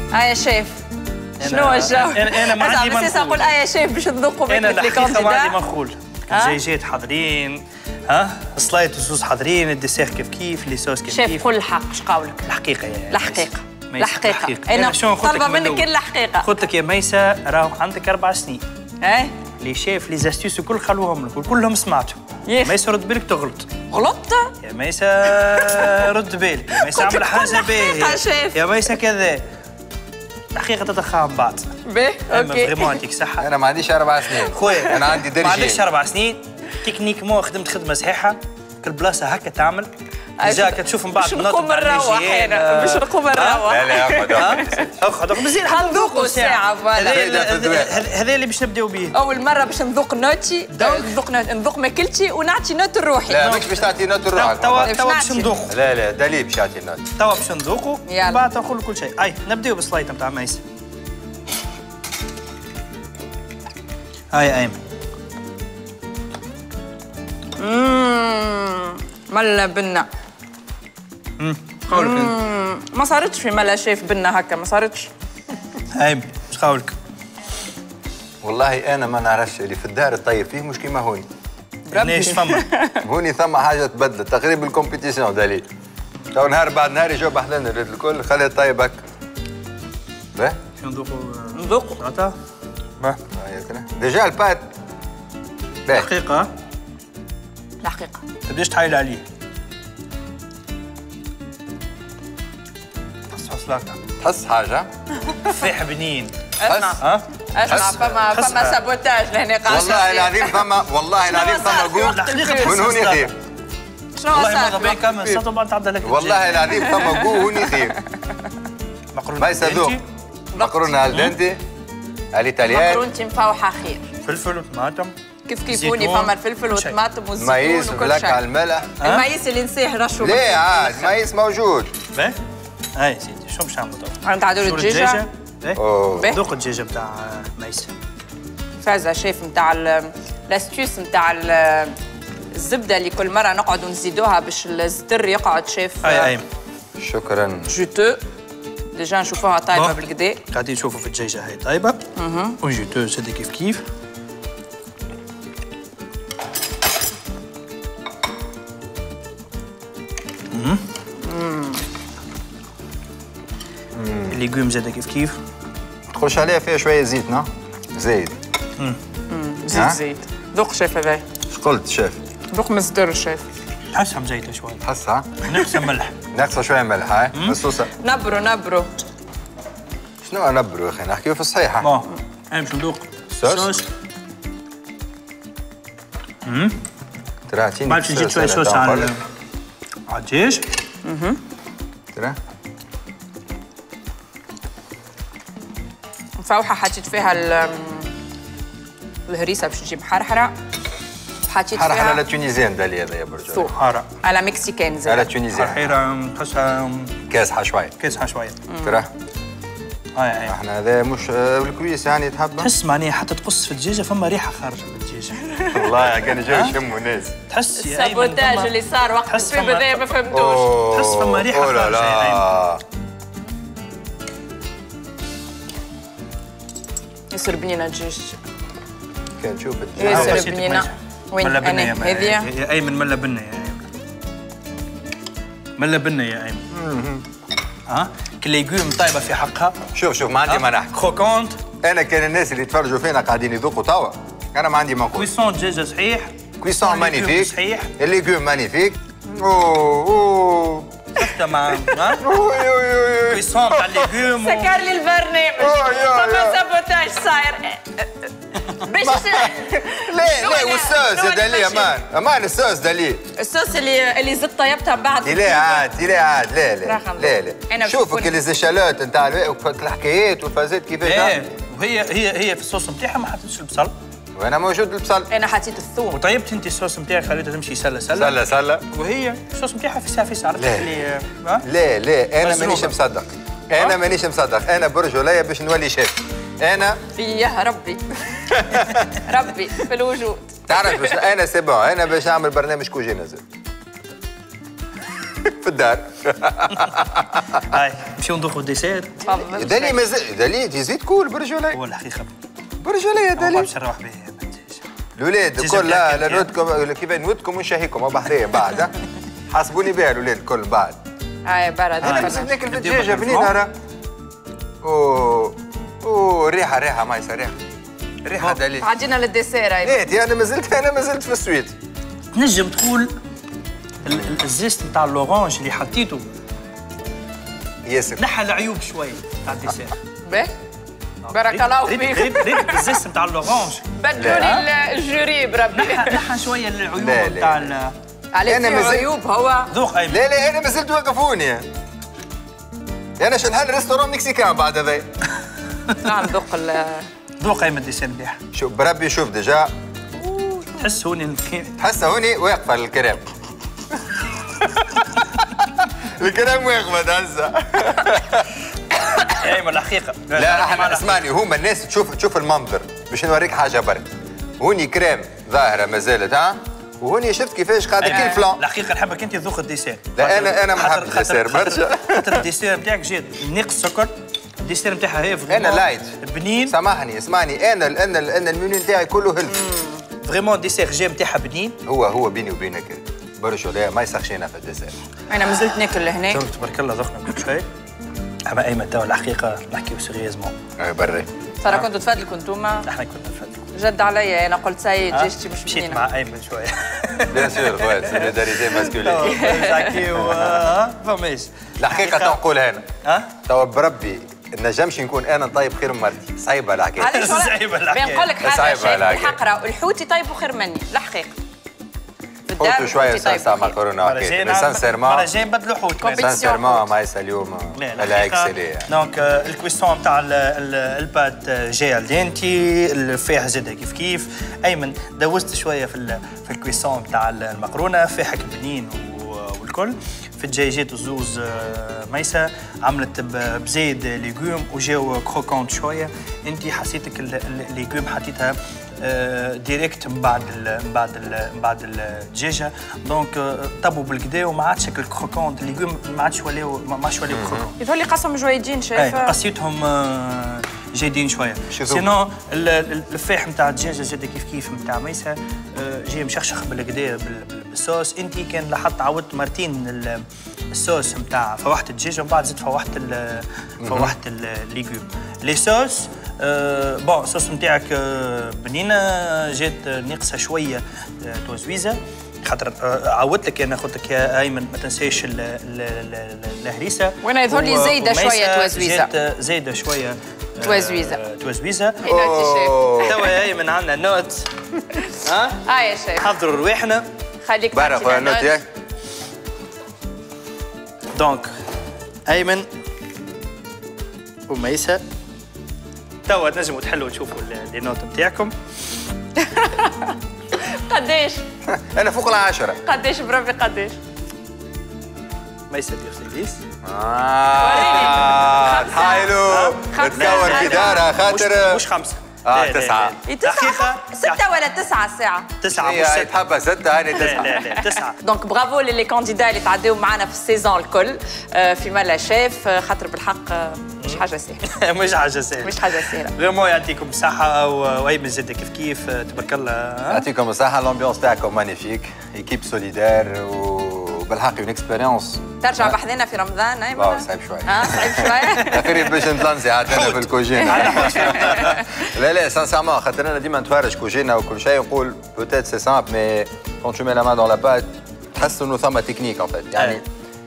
يا شيف شنو الجو؟ انا ما عندي منخول. اقول يا شيف باش نذوقوا بيت انا الحقيقه ما عندي كانديدا. منخول. الدجاجات حاضرين، السلايط والصوص حاضرين، الديسير كيف كيف، لي صوص كيف كيف. شيف كل الحق، اش قولك؟ الحقيقه يا الحقيقه الحقيقه. انا طالبه منك كل الحقيقه. قلت لك يا ميسه راهو عندك 4 سنين. اي لي شيف لي زاستيوس الكل خلوهم لك وكلهم سمعتهم. ميسه رد بالك تغلط. غلطت؟ يا ميسه رد بالك، يا ميسه اعمل حاجه باهيه. يا ميسه كذا. الحقيقه تتخام بعض. باهي اوكي. فريمون يعطيك صحه. انا ما عنديش 4 سنين خويا انا عندي درجين. ما عندكش 4 سنين، تكنيكمون خدمت خدمه صحيحه، كل بلاصه هكا تعمل. ديجا كتشوف من بعد باش نقوم نروح انا، باش نقوم نروح. لا لا اخذ مزيان نذوقوا ساعه هذا اللي باش نبداو به. اول مره باش نذوق نوتي، نذوق ماكلتي ونعطي نوت لروحي. لا ماكش باش تعطي نوت لروحك. توا باش نذوقوا. لا لا دليل باش يعطي نوت. توا باش نذوقوا من بعد نقول كل شيء. اي نبداو بالسلايطه نتاع ميس. هاي ايمن. ملا بنا. قولك ما صارتش في ملا شيف بنا هكا، ما صارتش. ايمن اش قولك؟ والله انا ما نعرفش اللي في الدار الطيب فيه مش كيما هوني. ليش فما؟ هوني ثم حاجه تبدلت تقريبا الكومبيتيسيون دليل. تو نهار بعد نهار يجاوب احلى الريد الكل خليها طيب هكا. باهي شنو نذوقوا؟ نذوقوا. سلطه؟ باهي ديجا البات. باهي الحقيقه الحقيقه تبداش تحايل عليه. تحس سلاطه. تحس حاجه؟ تفاح بنين. اسمع فما سابوتاج لهنا قاعد. والله العظيم فما والله العظيم فما جو من هوني خير. شنو والله ما صار؟ ضبي كامل السلطه بعد تعدى لك. والله العظيم فما جو هوني خير. مقرونه ميسه ذوق. مقرونه الدنتي الإيطاليان. مقرونتي مفوحه خير. فلفل وطماطم. كيف هوني فما الفلفل والطماطم والزيتون مايس وكل بلاك على شيء. الملح. المايس اللي نسيه رشوا. ليه عاد مايس موجود. باهي هاي سيدي شو باش نعملوا توا؟ نتعدوا الدجاجه. اوه ذوق الدجاجه بتاع ميس. فازة شيف نتاع لاستيوس نتاع الزبده اللي كل مره نقعدوا نزيدوها باش الزدر يقعد شيف. هاي ايمن. شكرا. جوتو ديجا نشوفوها طايبه بالكدا. قاعدين نشوفوا في الدجاجه هاي طايبه. وجيتو سيدي كيف كيف. الليجوم زاد كيف كيف. تخش عليها فيها شويه زيت نا زايد. زيت ذوق شيف هذايا. اش قلت شيف؟ ذوق مصدر الشيف. تحسها مزيته شوي. تحسها؟ ناقصه ملح. ناقصه شويه ملح هاي الصوصه. نبرو شنو نبرو يا اخي نحكيو في الصحيحه. بون انا باش ندوق صوص. ترى عطيني بعد نزيد شويه صوص على الدجاج. ترى مفوحه حطيت فيها الهريسه باش تجيب حرحره. وحطيت فيها حرحره على تونيزيان دالي هذا يا برجر. ثوم على مكسيكان زي على تونيزيان. حرحيره تحسها كاسحه شويه. كاسحه شويه. ترى هاي احنا هذا مش الكويس يعني تحب. تحس معناها حتى تقص في الدجاجه فما ريحه خارجه من الدجاجه. والله كان جاي يشموا ناس. تحس يا ايمن السابوتاج اللي صار وقت الفيلم هذايا ما فهمتوش. تحس فما ريحه خارجه يا ايمن. ياسر بنينه الدجاج. كان تشوف الدجاج. ياسر بنينه. وين انا هذه؟ يا ايمن ملا بنا يا ايمن. ملا بنا يا ايمن. كل ليجوم طايبه في حقها. شوف ما عندي ما نحكي. كروكونت. انا كان الناس اللي يتفرجوا فينا قاعدين يذوقوا توا. انا ما عندي ما نقول. كويسون دجاجه صحيح. كويسون مانيفيك. صحيح. الليجوم مانيفيك. اوه تمام. كويسون تاع الليجوم. سكر لي البرنامج. فما سابوتاج صاير. باش لا والصوص يا دالي امان الصوص دالي. الصوص اللي زدت طيبتها بعد. لا عاد لا شوفك الزشالات نتاع الحكايات والفازات كيفاش. وهي في الصوص نتاعها ما حطيتش البصل. وانا موجود البصل. انا حطيت الثوم. وطيبت انت الصوص نتاعك خليتها تمشي سله. وهي الصوص نتاعها في عرفت اللي لا انا مانيش مصدق. مانيش مصدق. انا برجوليه باش نولي شيف. انا يا ربي ربي في الوجود. تعرف باش انا سي بون انا باش نعمل برنامج كوجينه زاد. في الدار. هاي نمشيو ندوقوا الديسير. تفضل. دالي مازال دالي تزيد كول برجولي. هو الحقيقه برجولي يا دالي. باش نروح به. الولاد الكل لا نودكم كيف نودكم ونشهيكم بحذايا بعد. حاسبوني بها الولاد الكل بعد. هاي برا انا مازلت ناكل في الدجاجه بنينه راه. اوه ريحه ما يصير ريحه دالي. عدينا للديسير هاي. ايه انا مازلت في السويت. تنجم تقول الزيست نتاع اللورانج اللي حطيته ياسر نحى العيوب شويه نتاع الديسير. باهي بارك الله فيك. ريت الزيست نتاع اللورانج بدلوا لي الجوري بربي. نحى شويه العيوب نتاع عليه فيه عيوب هو. ذوق ايمن. لا انا مازلت وقفوني. انا شنحل ريستورون مكسيكان بعد هذا. نعم ذوق ايمن الديسير مليح. شوف بربي شوف ديجا. تحس هوني تحس هوني واقفه الكريم. الكريم واقفه تهزه. ايمن الحقيقه. لا احنا اسمعني هما الناس تشوف المنظر باش نوريك حاجه برك. هوني كريم ظاهره مازالت ها. وهوني شفت كيفاش قاعده كي فلان. الحقيقه نحبك انت تذوق الديسير. لا انا ما نحبش الديسير برشا. خاطر الديسير نتاعك جات ناقص سكر. الديسير نتاعها هي انا لايت بنين. سامحني اسمعني انا المنيو نتاعي كله هيلث. فريمون الديسير جا نتاعها بنين. هو بيني وبينك برشا لا ما يسخشينا في الديسير. انا مازلت ناكل لهنا. تبارك الله ذوقنا كل شيء. اما ايمن توا الحقيقه نحكيو سيريزمون. بري. ترى كنتوا تفادلكم انتوما. احنا كنا نفدلكم. جد عليا انا قلت سيد جيشتي مش مشيت بنينه. مع ايمن شويه. بيان سور خويا سوليداريتي ماسكولين. نحكيو فماش. الحقيقه تنقول هنا. توا بربي نجمش نكون انا طيب خير من مرتي. صعيبه الحكايه. علاش صعيبه الحكايه. بنقول لك حاجه شيخ الحق راهو الحوتي طيب وخير مني الحقيقه. حوتوا شويه صلصه مكرونه وحكايه مي سانسيرمون. مرة جاي نبدلوا حوت. سانسيرمون مايسا اليوم لا اكسلي. دونك الكويسون تاع البات جاي الدينتي فيها زاده كيف ايمن دوزت شويه في الكويسون تاع المقرونه فيها بنين والكل. في الدجاجات الزوز ميسة عملت بزيد ليجوم وجاو كروكونت شويه. انت حسيتك الليجوم حطيتها ديريكت من بعد الدجاجه دونك طبوا بالكدا وما عادش شكل كروكونت الليجوم ما عادش ولاو كروكونت. يظهر قسم جويدين شايف. قصيتهم جايدين شويه. سينو الفاح نتاع الدجاجه زاد كيف نتاع ميسة جاي مشخشخ بالكدا بالصوص. انت كان لاحظت عودت مرتين الصوص نتاع فوحت الدجاجه ومن بعد زدت فوحت الليجوم. لي صوص بون الصوص نتاعك بنينه جات ناقصه شويه توزويزه خاطر عودت لك انا قلت لك يا ايمن ما تنساش الهريسه. وانا يظهر لي زايده شويه توزويزه. زايده شويه توزويزه. توا يا ايمن عندنا نوت. ها يا شيخ حضروا رواحنا. خليك بارك خويا النوت ياك. دونك ايمن وميسة توا تنجموا تحلوا تشوفوا لي نوت نتاعكم. قداش؟ انا فوق العشرة. قداش بربي قداش؟ ميسة دير سيرفيس. تحايلوا تدور في دارها خاطر مش 5 9 دقيقة 6 ولا 9 الساعة؟ 9 هي تحبها 6 هاني 9 لا 9. دونك برافو للي كانديدا اللي تعداو معنا في السيزون الكل في مالا شيف خاطر بالحق مش حاجة سهلة. مش حاجة سهلة. مش حاجة سهلة. فريمون يعطيكم الصحة وأيمن زاد كيف تبارك الله. يعطيكم الصحة الأمبيونس تاعكم مانيفيك ايكيب سوليدار وبالحق اون اكسبيريونس. ترجع بحذنا في رمضان ايمن؟ صعيب شوية. صعيب شوية. تقريبا باش نتلانسي عاد انا في الكوجينة. لا سانسيرمون خاطر انا ديما نتفرج كوجينة وكل شيء نقول بوتيت سي سامبل مي كون تو مي لا مان دون لا بات تحس انه ثم تكنيك ان فيت يعني.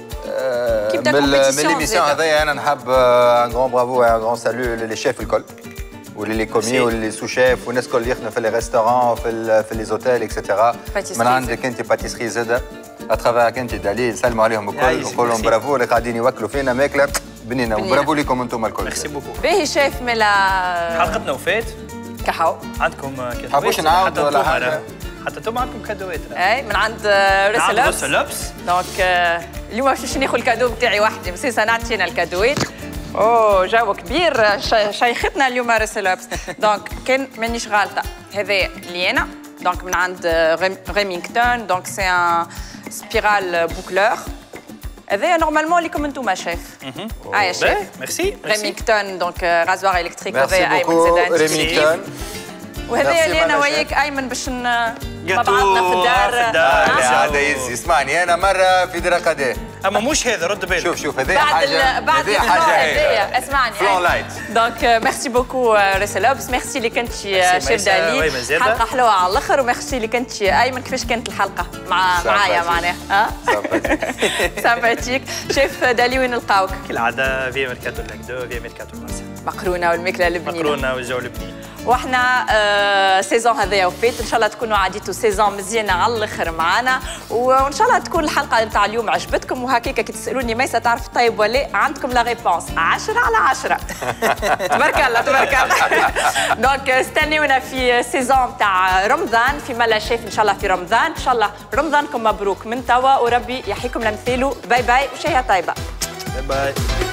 من ليميسيون هذايا انا نحب ان غران برافو ان غران سالو لي شيف الكل ولي كومي ولي سو شيف والناس الكل اللي يخدموا في لي ريستورون في لي زوتيل اكسيتيرا. من عندك انت باتيسري زاده اترافيرك انت دليل نسلموا عليهم الكل نقول لهم برافو اللي قاعدين يوكلوا فينا ماكله بنينه وبرافو لكم انتم الكل. ميرسي بوكو. باهي شيف ملا حلقتنا وفات كحو عندكم كادوات. حبوش نعاودوا ولا حاجه؟ حتى انتم عندكم كادوات. اي من عند ريسلوبس. دونك اليوم باش ناخذ الكادو بتاعي وحدي بس نعطي انا الكادوات. اوه جو كبير شيختنا اليوم ريسلوبس. دونك كان مانيش غالطه هذا لينا دونك من عند ريمينغتون دونك سي ان سبيرال بوكلور هذايا نورمالمون ليكم انتم شيف. يا شيف. ميرسي. ريمينغتون دونك رازوار الكتريك هذايا ايمن زاد ريمينغتون. وهذايا اللي انا وياك ايمن باش مع بعضنا في الدار. هذا يزي اسمعني انا مره في درقه اما مش هذا رد بالك. شوف هذه حاجه بعد هذه اسمعني فلون لايت. دونك ميرسي بوكو ريسلوبس، ميرسي اللي كنت شيف دالي، حلقه حلوه على الاخر، وميرسي اللي كنت ايمن. كيفاش كانت الحلقه معايا معناها؟ سامباتيك. شيف دالي وين نلقاوك؟ كالعاده في ميركاتو لاكدو، في ميركاتو ماسا. مقرونه والماكله اللبنانيه. مقرونه والجو اللبناني. واحنا سيزون هذايا وفات، ان شاء الله تكونوا عديتوا سيزون مزيانه على الاخر معنا، وان شاء الله تكون الحلقه نتاع اليوم عجبتكم. وهكاك كي تسالوني ميسا تعرف طيب ولا عندكم لا ريبونس 10 على 10. تبارك الله تبارك الله. دونك استنونا في سيزون تاع رمضان في ملا شيف ان شاء الله في رمضان. ان شاء الله رمضانكم مبروك من توا، وربي يحييكم لمثاله. باي باي وشهيه طيبه. باي باي.